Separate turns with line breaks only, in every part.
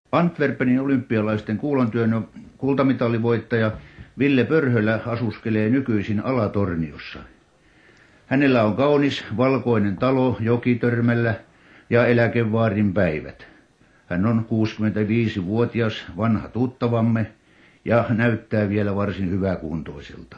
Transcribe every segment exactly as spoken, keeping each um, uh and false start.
Antwerpenin olympialaisten kuulantyön kultamitalivoittaja Ville Pörhölä asuskelee nykyisin Alatorniossa. Hänellä on kaunis valkoinen talo Jokitörmällä ja eläkevaarin päivät. Hän on kuusikymmentäviisivuotias vanha tuttavamme ja näyttää vielä varsin hyväkuntoiselta.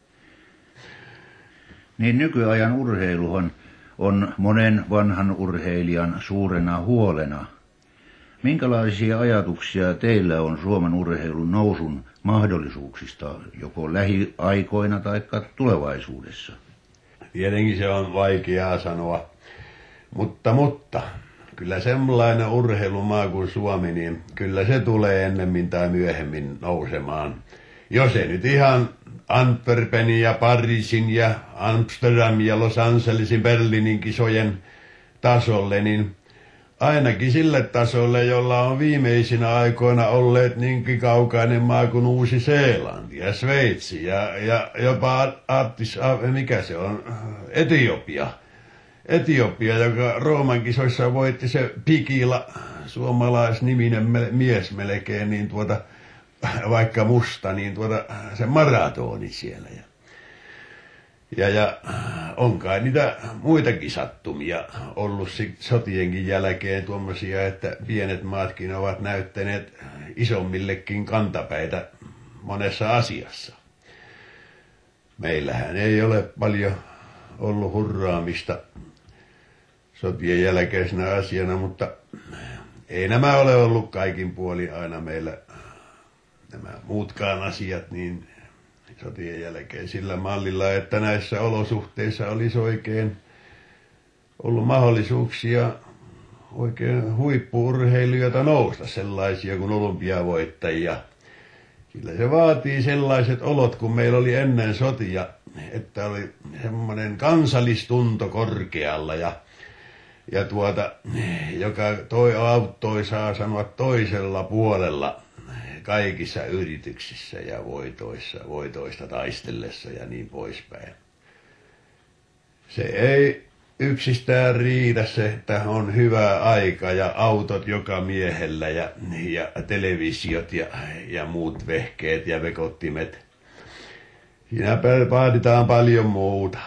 Niin nykyajan urheiluhan on monen vanhan urheilijan suurena huolena. Minkälaisia ajatuksia teillä on Suomen urheilun nousun mahdollisuuksista, joko lähiaikoina tai tulevaisuudessa?
Tietenkin se on vaikeaa sanoa, mutta, mutta kyllä sellainen urheilumaa kuin Suomi, niin kyllä se tulee ennemmin tai myöhemmin nousemaan. Jos ei nyt ihan Antwerpenin ja Pariisin ja Amsterdamin ja Los Angelesin Berliinin kisojen tasolle, niin ainakin sille tasolle, jolla on viimeisinä aikoina olleet niinkin kaukainen maa kuin Uusi-Seelanti ja Sveitsi ja, ja jopa Addis, mikä se on, Etiopia. Etiopia, joka Rooman kisoissa voitti se Pikila, suomalaisniminen mies melkein, niin tuota, vaikka musta, niin tuota, se maratoni siellä. Ja, ja, ja on kai niitä muitakin sattumia ollut sotienkin jälkeen tuommoisia, että pienet maatkin ovat näyttäneet isommillekin kantapäitä monessa asiassa. Meillähän ei ole paljon ollut hurraamista sotien jälkeisenä asiana, mutta ei nämä ole ollut kaikin puolin aina meillä nämä muutkaan asiat niin sotien jälkeen sillä mallilla, että näissä olosuhteissa olisi oikein ollut mahdollisuuksia oikein huippu-urheilijoita nousta, sellaisia kuin olympiavoittajia. Sillä se vaatii sellaiset olot, kun meillä oli ennen sotia, että oli semmoinen kansallistunto korkealla ja Ja tuota, joka toi auttoi, saa sanoa, toisella puolella kaikissa yrityksissä ja voitoissa, voitoista taistellessa ja niin poispäin. Se ei yksistään riitä se, että on hyvä aika ja autot joka miehellä ja, ja televisiot ja, ja muut vehkeet ja vekottimet. Siinä vaaditaan paljon muuta.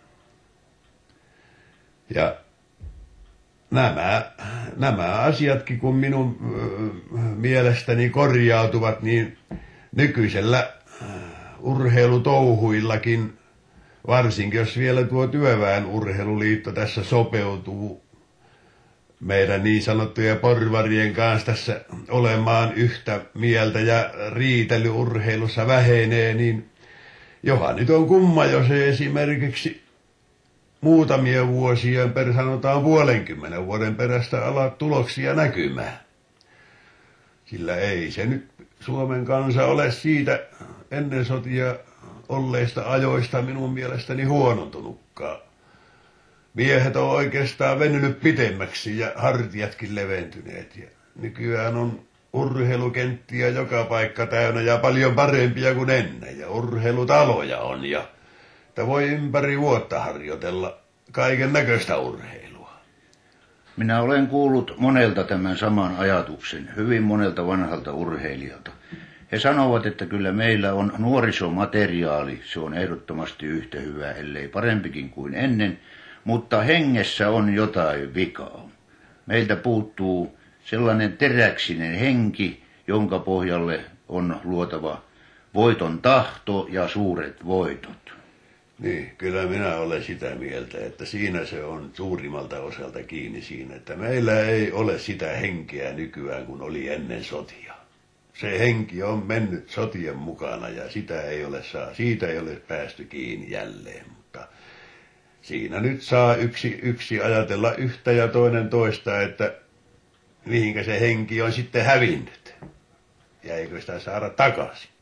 Ja Nämä, nämä asiatkin, kun minun äh, mielestäni korjautuvat, niin nykyisellä äh, urheilutouhuillakin, varsinkin jos vielä tuo työväen urheiluliitto tässä sopeutuu meidän niin sanottujen porvarien kanssa tässä olemaan yhtä mieltä ja riitelyurheilussa vähenee, niin johan nyt on kumma, jos se esimerkiksi muutamia vuosia per sanotaan puolenkymmenen vuoden perästä ala tuloksia näkymään. Sillä ei se nyt Suomen kansa ole siitä ennen sotia olleista ajoista minun mielestäni huonontunutkaan. Miehet on oikeastaan venynyt pitemmäksi ja hartiatkin leventyneet. Ja nykyään on urheilukenttiä joka paikka täynnä ja paljon parempia kuin ennen. Ja urheilutaloja on ja että voi ympäri vuotta harjoitella kaiken näköistä urheilua.
Minä olen kuullut monelta tämän saman ajatuksen, hyvin monelta vanhalta urheilijalta. He sanovat, että kyllä meillä on nuorisomateriaali, se on ehdottomasti yhtä hyvä, ellei parempikin kuin ennen, mutta hengessä on jotain vikaa. Meiltä puuttuu sellainen teräksinen henki, jonka pohjalle on luotava voiton tahto ja suuret voitot.
Niin, kyllä minä olen sitä mieltä, että siinä se on suurimmalta osalta kiinni siinä, että meillä ei ole sitä henkeä nykyään kuin oli ennen sotia. Se henki on mennyt sotien mukana ja sitä ei ole saa, siitä ei ole päästy kiinni jälleen, mutta siinä nyt saa yksi, yksi ajatella yhtä ja toinen toista, että mihinkä se henki on sitten hävinnyt ja eikö sitä saada takaisin.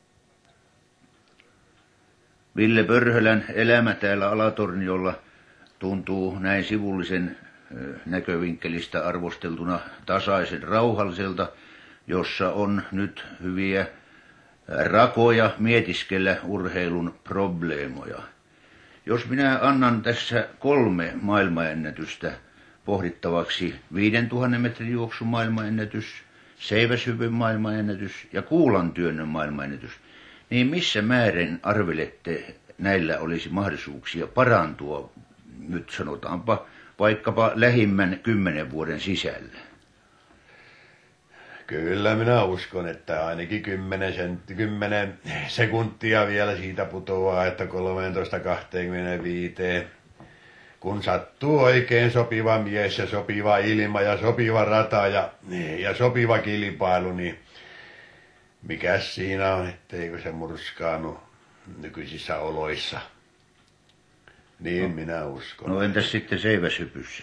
Ville Pörhölän elämä täällä Alatorniolla tuntuu näin sivullisen näkövinkkelistä arvosteltuna tasaisen rauhalliselta, jossa on nyt hyviä rakoja mietiskellä urheilun probleemoja. Jos minä annan tässä kolme maailmanennätystä pohdittavaksi, viidentuhannen metrin juoksun maailmanennätys, seiväshypyn maailmanennätys ja kuulantyönnön maailmanennätys, niin missä määrin arvelette näillä olisi mahdollisuuksia parantua, nyt sanotaanpa vaikkapa lähimmän kymmenen vuoden sisällä?
Kyllä minä uskon, että ainakin kymmenen, sentti, kymmenen sekuntia vielä siitä putoaa, että kolmetoista kaksikymmentäviisi. Kun sattuu oikein sopiva mies ja sopiva ilma ja sopiva rata ja, ja sopiva kilpailu, niin mikäs siinä on, etteikö se murskaannu nykyisissä oloissa. Niin no, minä uskon.
No entäs sitten seiväshypyssä?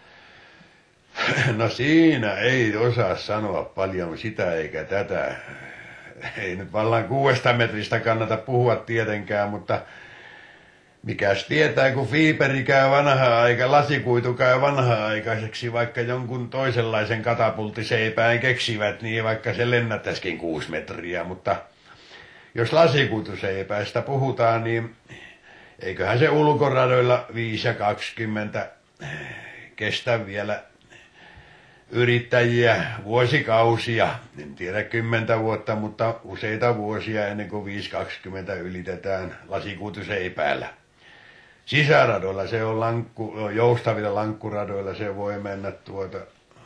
No siinä ei osaa sanoa paljon sitä eikä tätä. Ei nyt vallan kuudesta metristä kannata puhua tietenkään, mutta mikäs tietää, kun fiiperi käy vanhaa aika, lasikuitu käy vanha-aikaiseksi, vaikka jonkun toisenlaisen katapulttiseipään keksivät, niin vaikka se lennättäisikin kuusi metriä, mutta jos lasikuituseipäistä puhutaan, niin eiköhän se ulkoradoilla viisi ja kaksikymmentä kestä vielä yrittäjiä vuosikausia, en tiedä kymmentä vuotta, mutta useita vuosia ennen kuin viisi kaksikymmentä ylitetään lasikuituseipäällä. Sisäradoilla se on lankku, joustavilla lankkuradoilla se voi mennä tuota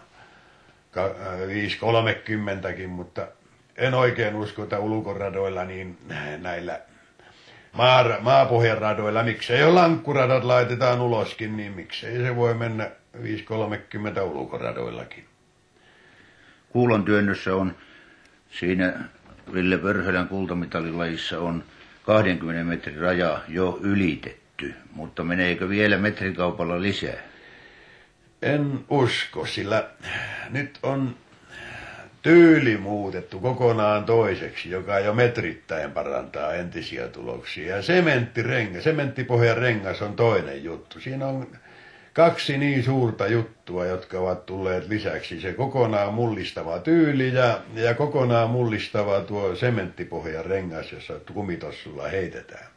viisi kolmekymmentäkin, mutta en oikein usko, että ulkoradoilla niin näillä maa, maapohjan radoilla, miksei jo lankkuradat laitetaan uloskin, niin miksei se voi mennä viisi kolmekymmentä ulkoradoillakin.
Kuulantyönnössä on siinä Ville Pörhölän kultamitalilajissa on kahdenkymmenen metrin raja jo ylitetty, mutta meneekö vielä metrikaupalla lisää?
En usko, sillä nyt on tyyli muutettu kokonaan toiseksi, joka jo metrittäin parantaa entisiä tuloksia. Ja sementtirengas, sementtipohjan rengas on toinen juttu. Siinä on kaksi niin suurta juttua, jotka ovat tulleet lisäksi. Se kokonaan mullistava tyyli ja, ja kokonaan mullistava tuo sementtipohjan rengas, jossa kumitossulla heitetään.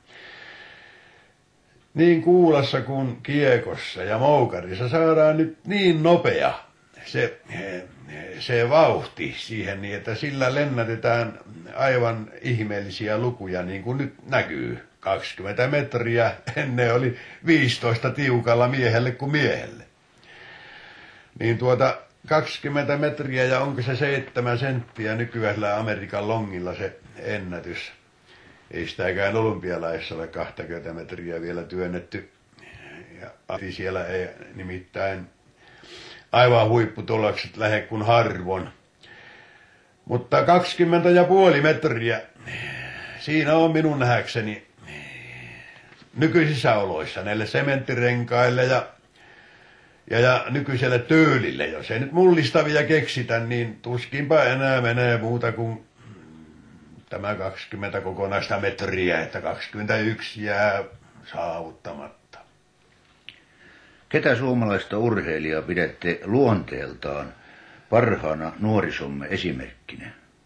Niin kuulassa kuin kiekossa ja moukarissa saadaan nyt niin nopea se, se vauhti siihen, niin että sillä lennätetään aivan ihmeellisiä lukuja, niin kuin nyt näkyy. kaksikymmentä metriä, ennen oli viisitoista tiukalla miehelle kuin miehelle. Niin tuota kaksikymmentä metriä ja onko se seitsemän senttiä nykyisellä Amerikan longilla se ennätys. Ei sitäkään olympialaissa ole kaksikymmentä metriä vielä työnnetty. Ja siellä ei nimittäin aivan huipputulokset lähde kuin harvoin. Mutta kaksikymmentä ja puoli metriä, siinä on minun nähdäkseni nykyisissä oloissa näille sementtirenkaille ja, ja, ja nykyiselle tyylille. Jos ei nyt mullistavia keksitä, niin tuskinpa enää menee muuta kuin tämä kaksikymmentä kokonaista metriä, että kaksikymmentäyksi jää saavuttamatta.
Ketä suomalaista urheilijaa pidätte luonteeltaan parhaana nuorisomme esimerkkinä?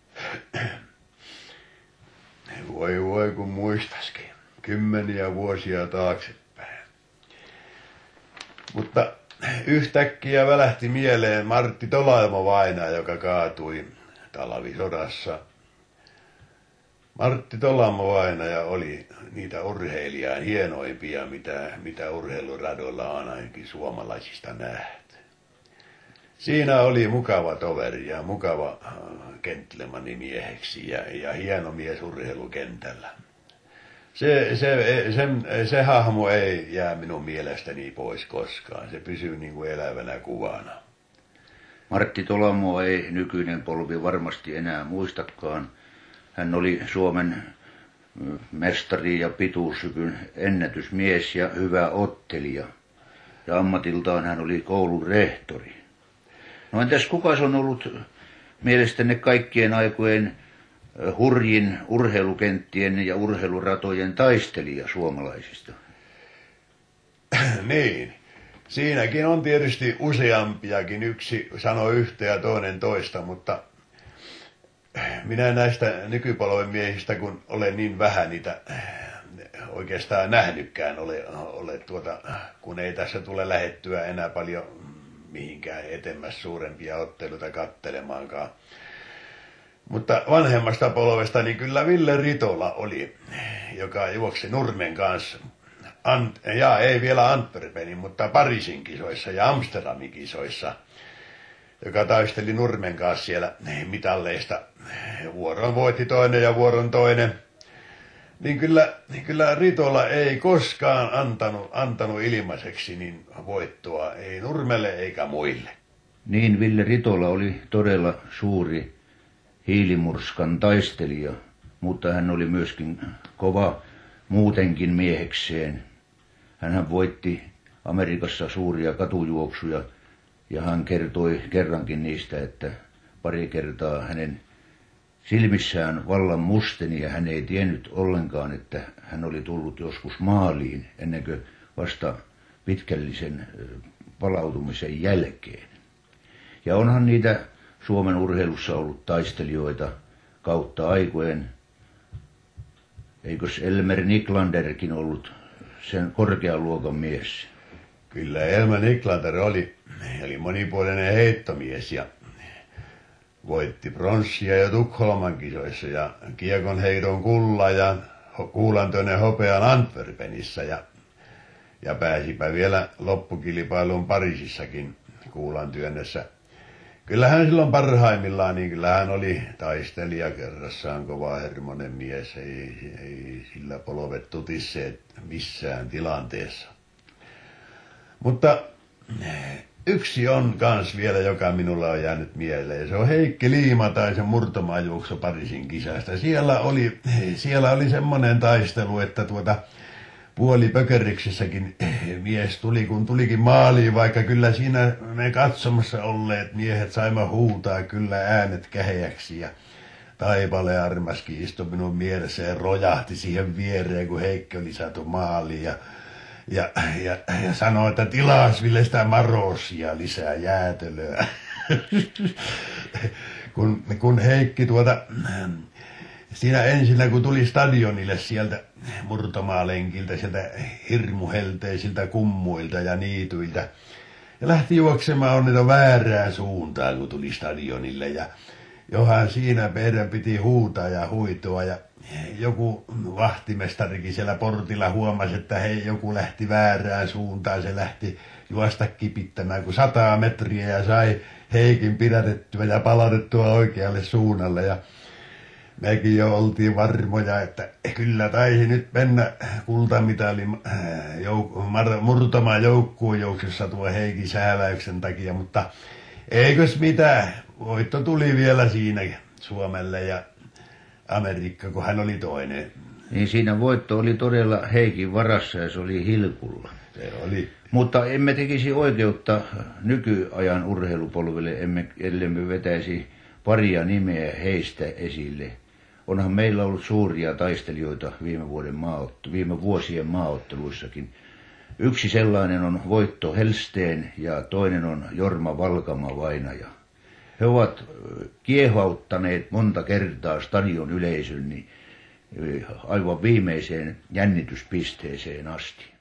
Voi voi kun muistaskin. Kymmeniä vuosia taaksepäin. Mutta yhtäkkiä välähti mieleen Martti Tolaamo-vainaja, joka kaatui talvisodassa. Martti Tolaamo-vainaja oli niitä urheilijan hienoimpia, mitä, mitä urheiluradoilla on ainakin suomalaisista nähty. Siinä oli mukava toveri ja mukava gentlemani mieheksi ja, ja hieno mies urheilukentällä. Se, se, se, se hahmo ei jää minun mielestäni pois koskaan. Se pysyy niin kuin elävänä kuvana.
Martti Tolamo ei nykyinen polvi varmasti enää muistakaan. Hän oli Suomen mestari ja pituushypyn ennätysmies ja hyvä ottelija. Ja ammatiltaan hän oli koulun rehtori. No entäs kukas on ollut mielestänne kaikkien aikojen hurjin urheilukenttien ja urheiluratojen taistelija suomalaisista?
Niin. Siinäkin on tietysti useampiakin. Yksi sanoo yhtä ja toinen toista, mutta minä näistä nykypolven miehistä, kun olen niin vähän niitä oikeastaan nähnytkään, ole, ole tuota, kun ei tässä tule lähettyä enää paljon mihinkään etemmäs suurempia otteluita kattelemaankaan. Mutta vanhemmasta polvesta niin kyllä Ville Ritola oli, joka juoksi Nurmen kanssa. Ant, ja ei vielä Antwerpenin, mutta Pariisin kisoissa ja Amsterdamin kisoissa, joka taisteli Nurmen kanssa siellä mitalleista. Vuoron voitti toinen ja vuoron toinen. Niin kyllä, niin kyllä Ritola ei koskaan antanut, antanut ilmaiseksi niin voittoa, ei Nurmelle eikä muille.
Niin, Ville Ritola oli todella suuri hiilimurskan taistelija, mutta hän oli myöskin kova muutenkin miehekseen. Hänhän voitti Amerikassa suuria katujuoksuja ja hän kertoi kerrankin niistä, että pari kertaa hänen silmissään vallan musteni ja hän ei tiennyt ollenkaan, että hän oli tullut joskus maaliin ennen kuin vasta pitkällisen palautumisen jälkeen. Ja onhan niitä Suomen urheilussa ollut taistelijoita kautta aikojen. Eikös Elmer Niklanderkin ollut sen korkean luokan mies?
Kyllä Elmer Niklander oli, oli monipuolinen heittomies ja voitti pronssia jo Tukholman kisoissa ja kiekon heidon kulla ja kuulantoinen hopean Antwerpenissä ja, ja pääsipä vielä loppukilpailuun Pariisissakin kuulan työnnössä. Kyllähän silloin parhaimmillaan, niin kyllähän oli taistelija kerrassaan kova hermonen mies, ei, ei sillä polvet tutisseet missään tilanteessa. Mutta yksi on kans vielä, joka minulla on jäänyt mieleen. Se on Heikki Liimataisen murtomaajuoksu Pariisin kisasta. Siellä oli, siellä oli semmoinen taistelu, että tuota puolipökerriksessäkin mies tuli, kun tulikin maaliin, vaikka kyllä siinä me katsomassa olleet miehet saimme huutaa kyllä äänet käheäksi ja Taipale Armaskin istui minun mielessä ja rojahti siihen viereen, kun Heikki oli saatu maaliin ja Ja, ja, ja sanoi, että tilaas Ville sitä marosia lisää jäätelöä. kun, kun Heikki tuota, siinä ensinnä kun tuli stadionille sieltä murtomaalenkiltä, sieltä hirmuhelteisiltä kummuilta ja niityiltä, ja lähti juoksemaan onnita väärään suuntaan, kun tuli stadionille, ja johan siinä meidän piti huutaa ja huitoa, ja joku vahtimestarikin siellä portilla huomasi, että hei, joku lähti väärään suuntaan, se lähti juosta kipittämään, kun sataa metriä ja sai Heikin pidätettyä ja palautettua oikealle suunnalle. Ja mekin jo oltiin varmoja, että kyllä taisi nyt mennä kultamitalin jouk- murtomaan joukkuun jouksessa tuo Heikin sääläyksen takia, mutta eikös mitään, voitto tuli vielä siinä Suomelle ja Amerikka, kun hän oli toinen.
Niin siinä voitto oli todella Heikin varassa ja se oli hilkulla.
Se oli.
Mutta emme tekisi oikeutta nykyajan urheilupolville, emme, ellemme vetäisi paria nimeä heistä esille. Onhan meillä ollut suuria taistelijoita viime, vuoden maaottu, viime vuosien maaotteluissakin. Yksi sellainen on Voitto Helsteen ja toinen on Jorma Valkama Vainaja. He ovat kiehauttaneet monta kertaa stadion yleisön niin aivan viimeiseen jännityspisteeseen asti.